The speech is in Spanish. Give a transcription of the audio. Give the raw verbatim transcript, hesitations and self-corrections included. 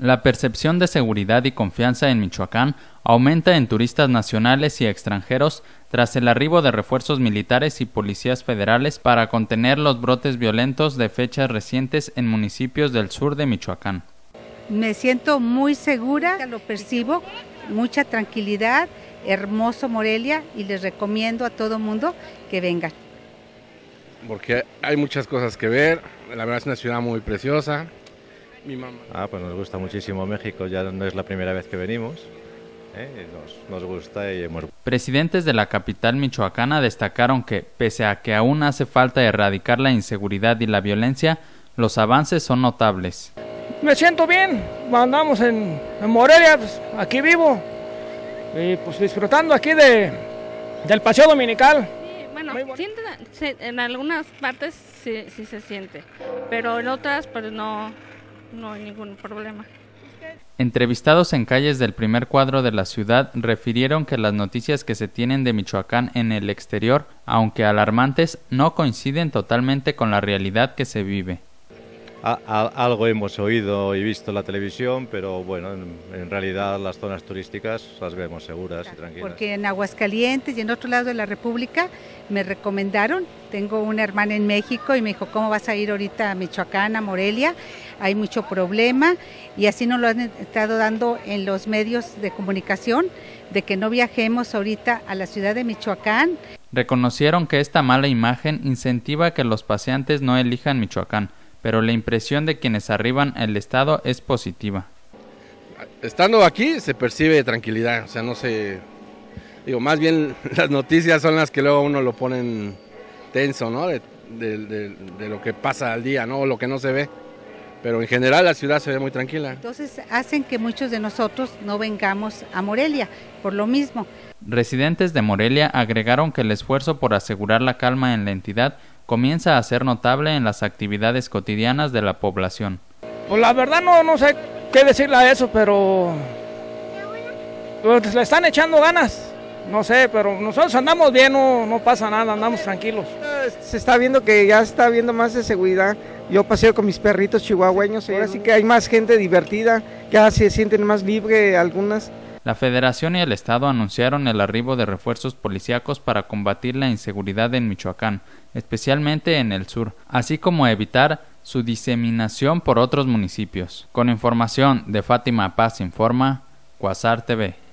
La percepción de seguridad y confianza en Michoacán aumenta en turistas nacionales y extranjeros tras el arribo de refuerzos militares y policías federales para contener los brotes violentos de fechas recientes en municipios del sur de Michoacán. Me siento muy segura, lo percibo, mucha tranquilidad, hermoso Morelia, y les recomiendo a todo mundo que vengan. Porque hay muchas cosas que ver, la verdad es una ciudad muy preciosa. Mi mamá. Ah, pues nos gusta muchísimo México, ya no es la primera vez que venimos, ¿eh? nos, nos gusta y hemos... Presidentes de la capital michoacana destacaron que, pese a que aún hace falta erradicar la inseguridad y la violencia, los avances son notables. Me siento bien, andamos en, en Morelia, pues, aquí vivo, y pues disfrutando aquí de, del paseo dominical. Bueno, siente, en algunas partes sí, sí se siente, pero en otras pues no, no hay ningún problema. Entrevistados en calles del primer cuadro de la ciudad, refirieron que las noticias que se tienen de Michoacán en el exterior, aunque alarmantes, no coinciden totalmente con la realidad que se vive. A, a, algo hemos oído y visto en la televisión, pero bueno, en, en realidad las zonas turísticas las vemos seguras y tranquilas. Porque en Aguascalientes y en otro lado de la República me recomendaron, tengo una hermana en México y me dijo, ¿cómo vas a ir ahorita a Michoacán, a Morelia? Hay mucho problema, y así nos lo han estado dando en los medios de comunicación, de que no viajemos ahorita a la ciudad de Michoacán. Reconocieron que esta mala imagen incentiva que los paseantes no elijan Michoacán, pero la impresión de quienes arriban al estado es positiva. Estando aquí se percibe tranquilidad, o sea, no se... Digo, más bien las noticias son las que luego uno lo ponen tenso, ¿no? De, de, de, de lo que pasa al día, ¿no? O lo que no se ve. Pero en general la ciudad se ve muy tranquila. Entonces hacen que muchos de nosotros no vengamos a Morelia, por lo mismo. Residentes de Morelia agregaron que el esfuerzo por asegurar la calma en la entidad comienza a ser notable en las actividades cotidianas de la población. Pues la verdad no, no sé qué decirle a eso, pero pues le están echando ganas, no sé, pero nosotros andamos bien, no, no pasa nada, andamos tranquilos. Se está viendo que ya está habiendo más de seguridad. Yo paseo con mis perritos chihuahueños, ahora sí que hay más gente divertida, ya se sienten más libres algunas. La Federación y el Estado anunciaron el arribo de refuerzos policíacos para combatir la inseguridad en Michoacán, especialmente en el sur, así como evitar su diseminación por otros municipios. Con información de Fátima Paz Informa, Cuasar T V.